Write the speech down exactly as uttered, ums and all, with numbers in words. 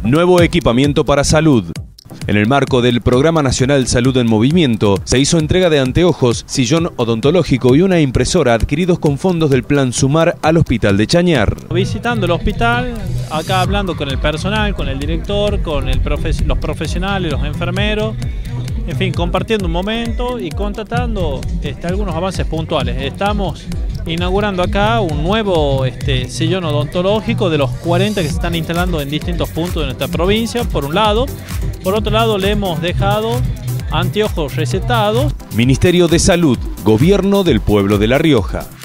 Nuevo equipamiento para salud. En el marco del Programa Nacional Salud en Movimiento, se hizo entrega de anteojos, sillón odontológico y una impresora adquiridos con fondos del Plan Sumar al Hospital de Chañar. Visitando el hospital, acá hablando con el personal, con el director, con el profe- los profesionales, los enfermeros, en fin, compartiendo un momento y constatando este, algunos avances puntuales. Estamos inaugurando acá un nuevo este, sillón odontológico de los cuarenta que se están instalando en distintos puntos de nuestra provincia, por un lado. Por otro lado, le hemos dejado anteojos recetados. Ministerio de Salud, Gobierno del Pueblo de La Rioja.